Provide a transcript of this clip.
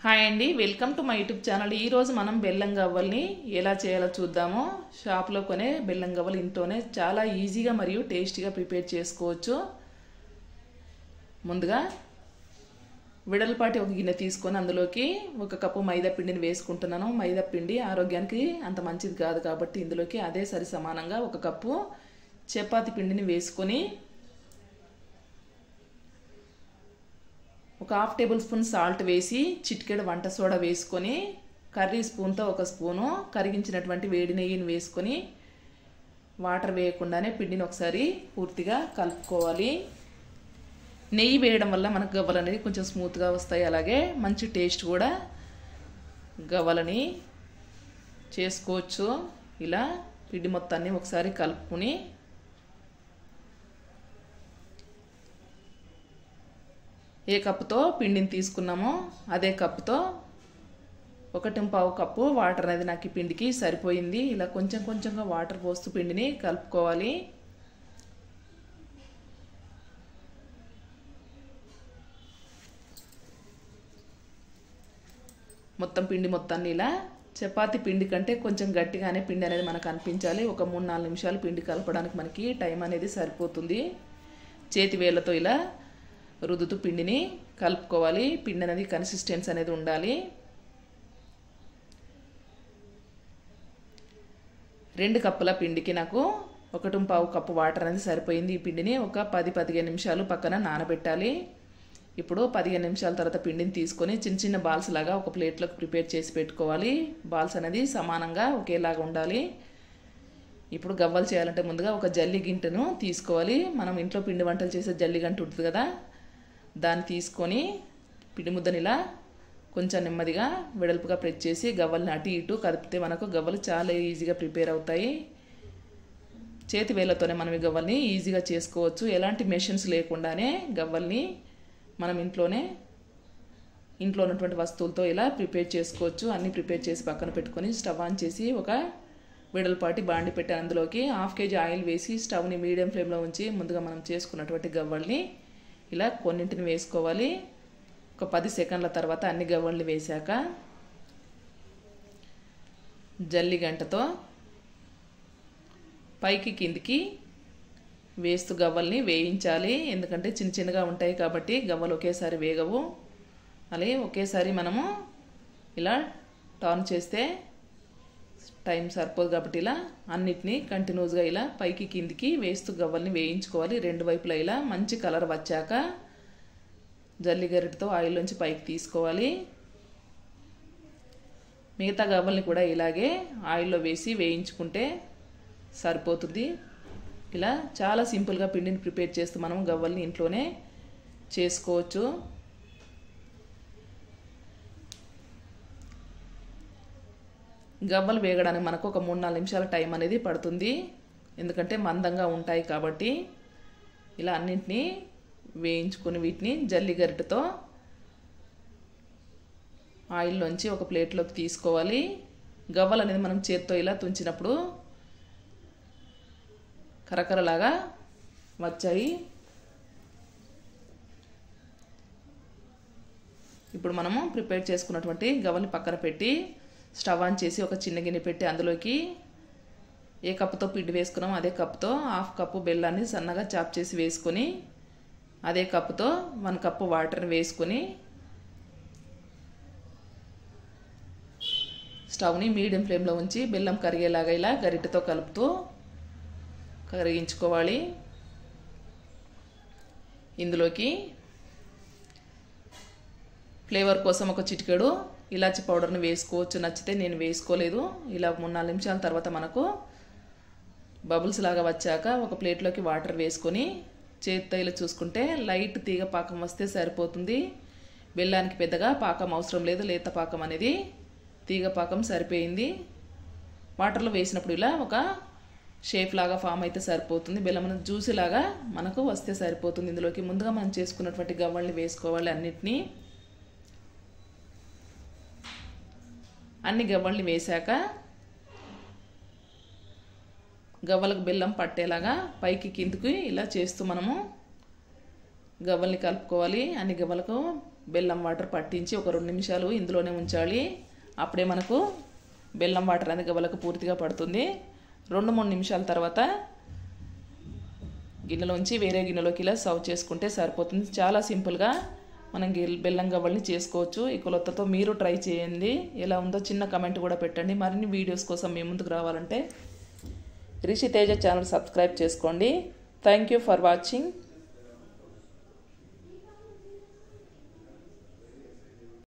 Hi అండి, welcome to my YouTube channel. ఈరోజు మనం బెల్లం గవ్వల్ని ఎలా చేయాలో చూద్దాము. షాప్లో కొనే బెల్లం గవ్వలు ఇంట్లోనే చాలా ఈజీగా మరియు టేస్టీగా ప్రిపేర్ చేసుకోవచ్చు. ముందుగా వెడల్పాటి ఒక గిన్నె తీసుకొని అందులోకి 1 కప్పు మైదా పిండిని వేసుకుంటున్నాను. మైదా పిండి ఆరోగ్యానికి అంత మంచిది కాదు కాబట్టి ఇందులోకి అదే సరి సమానంగా 1 కప్పు చపాతీ పిండిని వేసుకొని ఒక హాఫ్ టేబుల్ స్పూన్ సాల్ట్ వేసి చిటికెడు వంట సోడా వేసుకొని కర్రీ స్పూన్తో 1 స్పూను కరిగించినటువంటి వేడి నెయ్యిని వేసుకొని వాటర్ వేయకుండానే పిండిని ఒకసారి పూర్తిగా కలుపుకోవాలి. నెయ్యి వేయడం వల్ల మనకు గవ్వలు అనేది కొంచెం స్మూత్గా వస్తాయి, అలాగే మంచి టేస్ట్ కూడా గవ్వలని చేసుకోవచ్చు. ఇలా పిండి మొత్తాన్ని ఒకసారి కలుపుకొని ఏ కప్పుతో పిండిని తీసుకున్నామో అదే కప్పుతో 1.5 కప్పు వాటర్ అనేది నాకు ఈ పిండికి సరిపోయింది. ఇలా కొంచెం కొంచెంగా వాటర్ పోస్తూ పిండిని కలుపుకోవాలి. మొత్తం పిండి మొత్తాన్ని ఇలా చపాతీ పిండి కంటే కొంచెం గట్టిగానే పిండి అనేది మనకు అనిపించాలి. ఒక 3-4 నిమిషాలు పిండి కలపడానికి మనకి టైం అనేది సరిపోతుంది. చేతి వేళ్ళతో ఇలా రుద్దుతూ పిండిని కలుపుకోవాలి. పిండి అనేది కన్సిస్టెన్సీ అనేది ఉండాలి. 2 కప్పుల పిండికి నాకు 1.5 కప్పు వాటర్ అనేది సరిపోయింది. ఈ పిండిని ఒక 10-15 నిమిషాలు పక్కన నానబెట్టాలి. ఇప్పుడు 15 నిమిషాల తర్వాత పిండిని తీసుకొని చిన్న చిన్న బాల్స్ లాగా ఒక ప్లేట్లోకి ప్రిపేర్ చేసి పెట్టుకోవాలి. బాల్స్ అనేది సమానంగా ఒకేలాగా ఉండాలి. ఇప్పుడు గవ్వలు చేయాలంటే ముందుగా ఒక జల్లి గింటను తీసుకోవాలి. మనం ఇంట్లో పిండి వంటలు చేసే జల్లి గంట ఉంటుంది కదా, దాన్ని తీసుకొని పిండి ముద్దని ఇలా కొంచెం నెమ్మదిగా వెడల్పుగా ప్రెస్ చేసి గవ్వల్ని అటు ఇటు కదిపితే మనకు గవ్వలు చాలా ఈజీగా ప్రిపేర్ అవుతాయి. చేతి వేళ్ళతోనే మనం ఈ గవ్వల్ని ఈజీగా చేసుకోవచ్చు. ఎలాంటి మెషిన్స్ లేకుండానే గవ్వల్ని మనం ఇంట్లో ఉన్నటువంటి వస్తువులతో ఇలా ప్రిపేర్ చేసుకోవచ్చు. అన్నీ ప్రిపేర్ చేసి పక్కన పెట్టుకొని స్టవ్ ఆన్ చేసి ఒక వెడల్పాటి బాండి పెట్టి అందులోకి 1/2 కేజీ ఆయిల్ వేసి స్టవ్ని మీడియం ఫ్లేమ్లో ఉంచి ముందుగా మనం చేసుకున్నటువంటి గవ్వల్ని ఇలా కొన్నింటిని వేసుకోవాలి. ఒక 10 సెకండ్ల తర్వాత అన్ని గవ్వల్ని వేశాక జల్లి గంటతో పైకి కిందికి వేస్తూ గవ్వల్ని వేయించాలి. ఎందుకంటే చిన్న చిన్నగా ఉంటాయి కాబట్టి గవ్వలు ఒకేసారి వేగవు. అలాగే ఒకేసారి మనము ఇలా టర్న్ చేస్తే టైం సరిపోదు కాబట్టి ఇలా అన్నిటినీ కంటిన్యూస్గా ఇలా పైకి కిందికి వేస్తూ గవ్వల్ని వేయించుకోవాలి. 2 వైపులా ఇలా మంచి కలర్ వచ్చాక జల్లి గరిటతో ఆయిల్లోంచి పైకి తీసుకోవాలి. మిగతా గవ్వల్ని కూడా ఇలాగే ఆయిల్లో వేసి వేయించుకుంటే సరిపోతుంది. ఇలా చాలా సింపుల్గా పిండిని ప్రిపేర్ చేస్తూ మనం గవ్వల్ని ఇంట్లోనే చేసుకోవచ్చు. గవ్వలు వేగడానికి మనకు ఒక 3-4 నిమిషాల టైం అనేది పడుతుంది. ఎందుకంటే మందంగా ఉంటాయి కాబట్టి ఇలా అన్నింటినీ వేయించుకొని వీటిని జల్లి గరిటతో ఆయిల్లోంచి ఒక ప్లేట్లోకి తీసుకోవాలి. గవ్వలు అనేది మనం చేత్తో ఇలా తుంచినప్పుడు కరకరలాగా వచ్చాయి. ఇప్పుడు మనము ప్రిపేర్ చేసుకున్నటువంటి గవ్వల్ని పక్కన పెట్టి స్టవ్ ఆన్ చేసి ఒక చిన్న గిన్నె పెట్టి అందులోకి ఏ కప్పుతో పిండి వేసుకున్నామో అదే కప్పుతో 1/2 కప్పు బెల్లాన్ని సన్నగా చాప్ చేసి వేసుకొని అదే కప్పుతో 1 కప్పు వాటర్ని వేసుకొని స్టవ్ని మీడియం ఫ్లేమ్లో ఉంచి బెల్లం కరిగేలాగా ఇలా గరిటెతో కలుపుతూ కరిగించుకోవాలి. ఇందులోకి ఫ్లేవర్ కోసం ఒక చిటికెడు ఇలాచి పౌడర్ని వేసుకోవచ్చు. నచ్చితే నేను వేసుకోలేదు. ఇలా 3-4 నిమిషాల తర్వాత మనకు బబుల్స్ లాగా వచ్చాక ఒక ప్లేట్లోకి వాటర్ వేసుకొని చేతితో ఇలా చూసుకుంటే లైట్ తీగ పాకం వస్తే సరిపోతుంది. బెల్లానికి పెద్దగా పాకం అవసరం లేదు, లేత పాకం అనేది తీగ పాకం సరిపోయింది. వాటర్లో వేసినప్పుడు ఇలా ఒక షేప్ లాగా ఫామ్ అయితే సరిపోతుంది. బెల్లం అనేది జ్యూసీ లాగా మనకు వస్తే సరిపోతుంది. ఇందులోకి ముందుగా మనం చేసుకున్నటువంటి గవ్వల్ని వేసుకోవాలి. అన్ని గవ్వల్ని వేశాక గవ్వలకు బెల్లం పట్టేలాగా పైకి కిందికి ఇలా చేస్తూ మనము గవ్వల్ని కలుపుకోవాలి. అన్ని గవ్వలకు బెల్లం వాటర్ పట్టించి ఒక 2 నిమిషాలు ఇందులోనే ఉంచాలి. అప్పుడే మనకు బెల్లం వాటర్ అనేది గవ్వలకు పూర్తిగా పడుతుంది. 2-3 నిమిషాల తర్వాత గిన్నెలోంచి వేరే గిన్నెలోకి ఇలా సర్వ్ చేసుకుంటే సరిపోతుంది. చాలా సింపుల్గా మనం బెల్లం గవ్వల్ని చేసుకోవచ్చు. ఈ కొలతతో మీరు ట్రై చేయండి. ఎలా ఉందో చిన్న కమెంట్ కూడా పెట్టండి. మరిన్ని వీడియోస్ కోసం మీ ముందుకు రావాలంటే రిషి తేజ ఛానల్ సబ్స్క్రైబ్ చేసుకోండి. Thank you for watching.